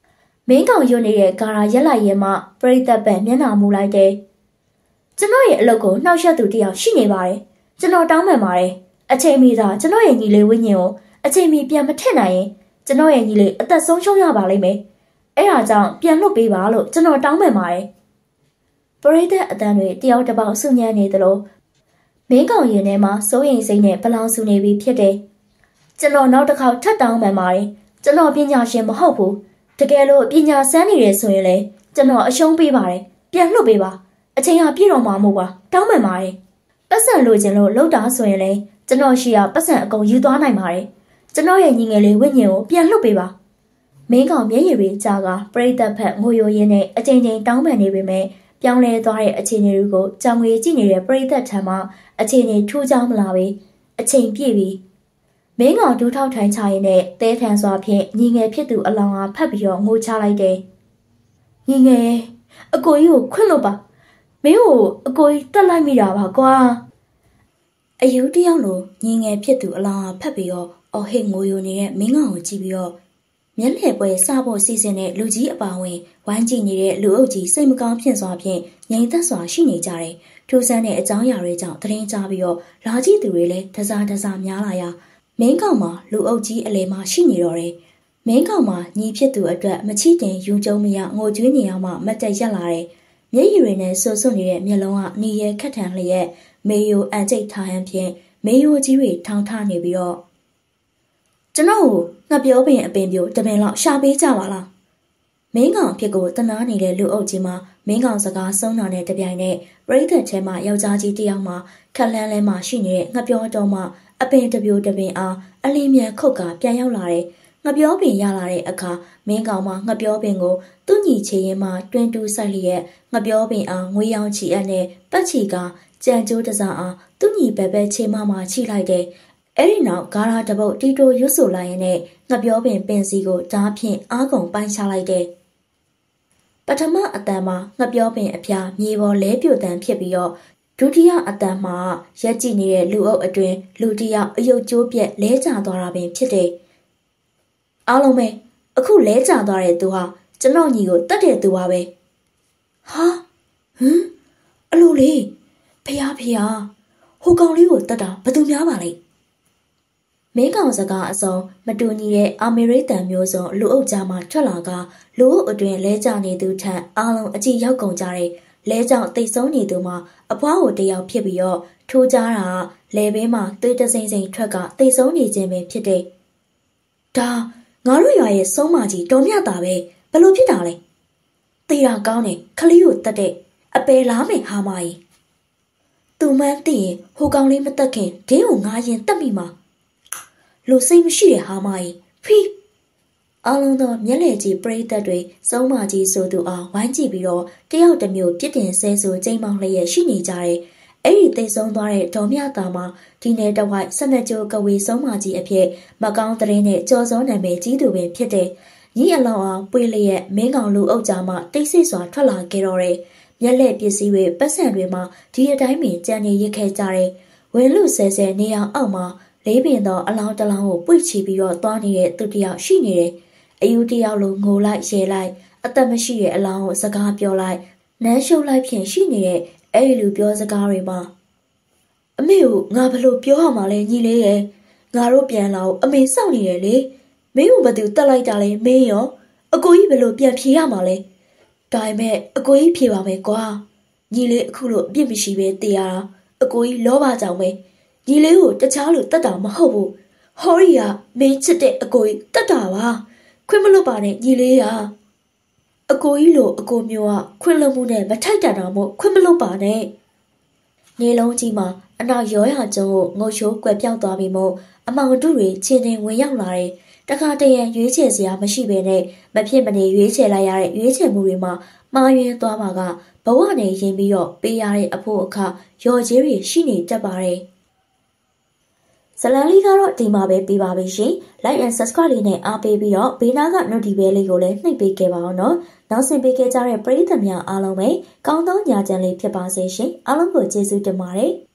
မင်းကောင်ယွနေတဲ့ကာရာရက်လိုက်ရဲမှပရိသတ်ပံမျက်နှာမူလိုက်တယ်။ကျွန်တော်ရဲ့အလုပ်ကိုနှောက်ယှက်သူတယောက်ရှိနေပါတယ်။ကျွန်တော်တောင်းပန်ပါတယ်။အချိန်မီသာကျွန်တော်ရဲ့ညီလေးဝိညာဉ်ကိုအချိန်မီပြန်မထည့်နိုင်ရင်ကျွန်တော်ရဲ့ညီလေးအသက်ဆုံးရှုံးရပါလိမ့်မယ်။အဲ့ဒါကြောင့်ပြန်လွတ်ပေးပါလို့ကျွန်တော်တောင်းပန်ပါတယ်။ပရိသတ်အတန်းတွေတယောက်တစ်ပေါက်စုညံ့နေသလိုမင်းကောင်ရင်ထဲမှာစိုးရိမ်စိတ်နဲ့ပလောင်ဆူနေပြီဖြစ်တယ်။ကျွန်တော်နောက်တစ်ခေါက်ထပ်တောင်းပန်ပါတယ်။ကျွန်တော်ပညာရှင်မဟုတ်ဘူး။တကယ်လို့ပညာစမ်းနေရဆိုရင်လေကျွန်တော်အရှုံးပေးပါတယ်။ပြန်လွတ်ပေးပါ။အချိန်ဟာပြည့်တော်မှာမဟုတ်ပါ။တောင်းပန်ပါတယ်။ပတ်စံလိုချင်လို့လှုပ်တာဆိုရင်လေကျွန်တော်ရှိရပတ်စံအကုန်ယူသွားနိုင်ပါတယ်။ကျွန်တော်ရဲ့ညီငယ်လေးဝိညာဉ်ကိုပြန်လွတ်ပေးပါ။မင်းကောင်မျက်ရည်တွေကြားကပရိသတ်ဖက်ငိုယိုရင်းနဲ့အချိန်ချင်းတောင်းပန်နေပေမဲ့ပြောင်းလဲသွားတဲ့အခြေအနေတွေကိုကြောင်ငွေကြည့်နေတဲ့ပရိသတ်ထံမှာအခြေအနေထူးခြားမလာပဲအချိန်ပြည့်ပြီမင်းကောင်ဒူးထောက်ထိုင်ချရင်နဲ့တဲထန်စွာဖြင့်ညီငယ်ဖြစ်သူအလောင်းအားဖတ်ပြီးတော့ငိုချလိုက်တယ်ညီငယ်အကိုကြီးကိုခွင့်လို့ပါမင်းကိုအကိုကြီးတတ်လိုက်မိတာပါကွာအယူတယောက်လိုညီငယ်ဖြစ်သူအလောင်းအားဖတ်ပြီးတော့အော်ဟစ်ငိုယိုနေတဲ့မင်းကောင်ကိုကြည့်ပြီးတော့မျက်လှည့်ပွဲစဖို့စီစဉ်တဲ့လူကြီးအပါဝင်ဝိုင်းကြည့်နေတဲ့လူအုပ်ကြီးစိတ်မကောင်းဖြစ်စွာဖြင့်ငြိမ်သက်စွာရှိနေကြတယ်။ထိုးဆန်းတဲ့အကြောင်းအရာတွေကြောင့်သတင်းကြားပြီးတော့လာကြည့်သူတွေလည်းတစားများလာရာမင်းကောင်မှာလူအုပ်ကြီးအလဲမှာရှိနေတော့တယ်။မင်းကောင်မှာညီဖြစ်သူအတွက်မချီတင်ယူကျုံမရငိုကြွေးနေအောင်မှမတ်တက်ရက်လာတယ်။မျက်ရည်တွေနဲ့ဆွဆွနေတဲ့မျက်လုံးကနီရဲခက်ထန်လျက်မေယိုအန်ကျိတ်ထားဟန်ဖြင့်မေယိုကြီးတွေထောင်ထနေပြီးတော့ကျွန်တော်ကိုငှက်ပြောပင်အပင်ပြိုတပင်လောက်ရှာပေးကြပါလားမင်းကောင်ဖြစ်ကိုတနာနေတဲ့လူအုပ်ကြီးမှာမင်းကောင်စကားဆုံးတာနဲ့တပြိုင်နက်ပရိသတ်ထဲမှာယောက်ျားကြီးတယောက်မှာခက်လန်းလဲမှာရှိနေတဲ့ငှက်ပြောတော်မှာအပင်တပြိုတပင်အားအလင်းမြန်ခုတ်ကပြန်ရောက်လာတယ်ငှက်ပြောပင်ရလာတဲ့အခါမင်းကောင်မှာငှက်ပြောပင်ကိုသူ့ညီချေရင်မှတွင်တူးဆိုင်လျက်ငှက်ပြောပင်အားငွေရောင်ချီအပ်နဲ့ပတ်ချီကကြံကျိုးတစားအားသူ့ညီပဲချေမမှချိလိုက်တယ်အဲ့ဒီနောက်ဂါရာတပုတ်တီတိုရွတ်ဆိုလိုက်ရင်နဲ့ငှက်ပြောပင်ပင်စီကိုဓားဖြင့်အားကုန်ပိုင်းချလိုက်တယ်ပထမအတန်မှာငှက်ပြောပင်အဖျားမြေပေါ်လဲပြိုတန်ဖြစ်ပြီးတော့ဒုတိယအတန်မှာရက်ကြည့်နေတဲ့လူအုပ်အတွင်းလူတယောက်အယုတ်ကျိုးပြက်လဲကျသွားတာပင်ဖြစ်တယ်အားလုံးပဲအခုလဲကျသွားတဲ့သူဟာကျွန်တော်ညီကိုတတ်တဲ့သူပါပဲဟာအလိုလေးဖျားဟိုကောင်လေးကိုတတ်တာဘယ်သူများပါလဲမင်းကောင်စကားအစုံမတူညီတဲ့အာမေရိကန်မျိုးစုံလူအုပ်ကြားမှာထွက်လာကလူအုပ်အတွင်းလဲကျနေသူထက်အားလုံးအကြည့်ရောက်ကုန်ကြတဲ့လဲကြောင့်တိတ်ဆုံးနေသူမှာအဖွားကိုတယောက်ဖြစ်ပြီးတော့ထိုးကြတာလဲဘေးမှာသွေးတစိမ့်စိမ့်ထွက်ကတိတ်ဆုံးနေခြင်းပဲဖြစ်တဲ့ဒါငါတို့ရွာရဲ့ဆုံးမကြီးတော်မြတ်တာပဲဘယ်လိုဖြစ်တာလဲတေးတာကောင်းတယ်ခလေးကိုတတ်တဲ့အပယ်လားမယ်ဟာမကြီးသူမှန်းသိရင်ဟိုကောင်လေးမတက်ခင်ဒင်းကိုငါရင်တက်မိမှာလူစိတ်မရှိတဲ့ဟာမကြီးဖိအားလုံးသောမျက်လေကြီးပရိသတ်တွေစုံးမကြီးဆိုသူအောင်ဝိုင်းကြည့်ပြီးတော့တယောက်တစ်မျိုးပြစ်တင်ဆဲဆိုကျိမ်းမောင်းလျက်ရှိနေကြတယ်အဲ့ဒီသိဆုံးသွားတဲ့ဒေါ်မြတာမှာဒီနယ်တဝိုက်12ကျိုးကဝေစုံးမကြီးအဖြစ်မကောင်းတဲ့နဲ့ကြော်စောနာမည်ကြီးသူပဲဖြစ်တဲ့ညီအလောင်းအောင်ပွေလျက်မင်းကောင်လူအုပ်ကြားမှာတိတ်ဆိတ်စွာထွက်လာခဲ့တော့တယ်မျက်လက်ပစ္စည်းတွေပတ်စံတွေမှာဒီအတိုင်းပင်ကြံနေရခဲ့ကြတယ်ဝင်းလူဆဲဆဲနေအောင်အောက်မှာလေးပင်သောအလောင်းတလောင်းကိုပွေချပြီးတော့သွားနေတဲ့သူတယောက်ရှိနေတယ်။အယူတယောက်လိုငိုလိုက်ရဲလိုက်အသက်မရှိတဲ့အလောင်းကိုစကားပြောလိုက်နမ်းရှုပ်လိုက်ဖြင့်ရှိနေတဲ့အဲ့ဒီလူပြောစကားတွေမှာအမေကိုငါဘလို့ပြောရမှာလဲညီလေးရဲ့ငါတို့ပြန်လာအမေစောင့်နေတယ်လေမင်းကိုဘသူတက်လိုက်တာလဲမင်းရောအကိုကြီးဘလို့ပြန်ဖြေရမှာလဲဒါပေမဲ့အကိုကြီးဖြေပါမယ်ကွာညီလေးအခုလို့အပြစ်မရှိပဲတေးရတာအကိုကြီးလောဘကြောင့်ပဲညီလေးကိုတခြားလူတတ်တာမဟုတ်ဘူးဟောရီကမင်းချစ်တဲ့အကိုကြီးတတ်တာပါခွင့်မလွတ်ပါနဲ့ညီလေးကအကိုကြီးလိုအကိုမျိုးကခွင့်လွတ်မှုနဲ့မထိုက်တန်တာမို့ခွင့်မလွတ်ပါနဲ့နေလုံးကြီးမှာအနောက်ရောရကျုံကိုငုတ်ချိုးကွယ်ပြောက်သွားပြီးမို့အမောင်တို့တွေချင်းချင်းဝင်ရောက်လာတယ်တခါတရံရွေးချယ်စရာမရှိဘဲနဲ့မဖြစ်မနေရွေးချယ်လိုက်ရတဲ့ရွေးချယ်မှုတွေမှာမှားယွင်းသွားမှာကဘဝနဲ့ရင်ပြီးတော့ပေးရတဲ့အဖို့အခါရော်ကြီးတွေရှိနေတတ်ပါတယ်ဇလန်လေးကတော့ဒီမှာပဲပြပါပြီရှင် Like and Subscribe လေးနဲ့အားပေးပြီးတော့ဘေးနားက Notification လေးကိုလည်းနှိပ်ပေးခဲ့ပါအောင်နော်နောက်ဆင်ပေးခဲ့ကြတဲ့ပရိသတ်များအားလုံးပဲကောင်းသောညချမ်းလေးဖြစ်ပါစေရှင်အားလုံးကိုကျေးဇူးတင်ပါတယ်